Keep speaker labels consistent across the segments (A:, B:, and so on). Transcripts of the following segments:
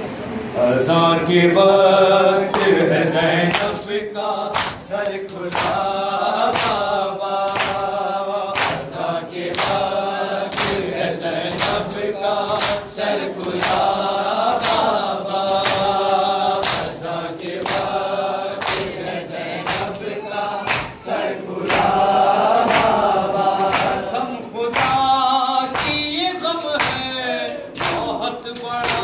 A: अज़ां के वक्त है ज़ैनब का सर खुला बाबा। अज़ां के वक्त है ज़ैनब का सर खुला बाबा। अज़ां के वक्त है ज़ैनब का सर खुला बाबा। कसम खुदा की ये गम है बहुत बड़ा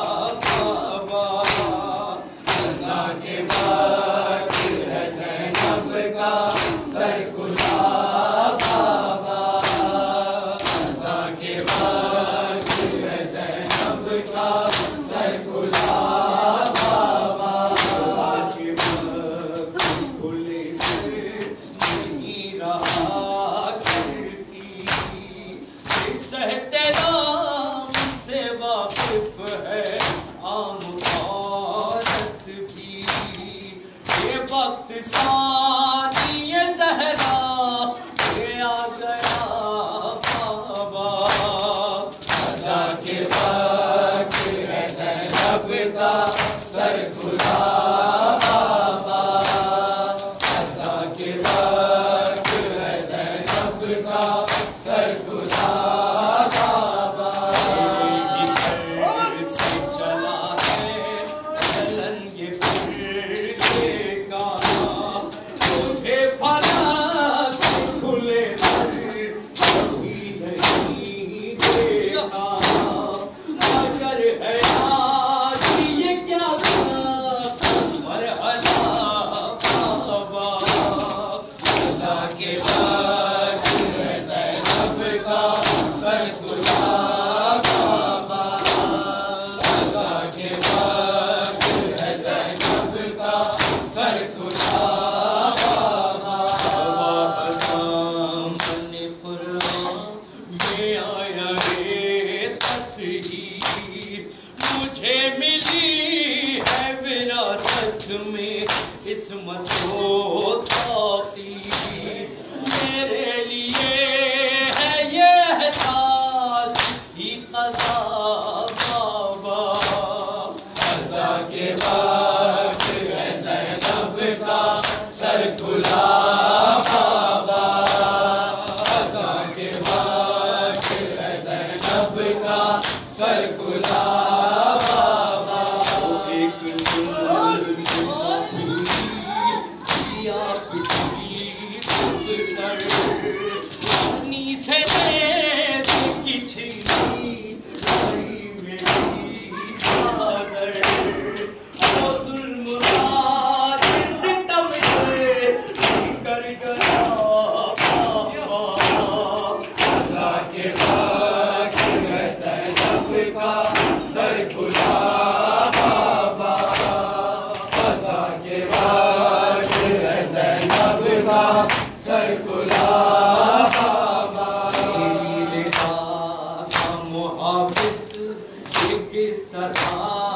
A: वक्त सानी ये ज़हरा ये आ गया बाबा। अज़ां के वक्त है ज़ैनब का सर खुला बाबा। अज़ां के वक्त है ज़ैनब का सर खुला बाबा। जिगर से चला है चलन ये मुझे मिली है विरासत में इस्मत को तौक़ीर। मेरे लिए है ये एहसास ही क़ज़ा बाबा। अज़ां के वक्त है ज़ैनब का सर खुला बाबा। अज़ां के वक्त है ज़ैनब का सर खुला बाबा। एक पानी से खिंची मेरी चादर जुल्म सितम कर गया बाबा। अज़ां के वक्त है ज़ैनब का सर खुला बाबा। अज़ां के वक्त है ज़ैनब का सर खुला बाबा। मुहाफ़िज़ किस तरह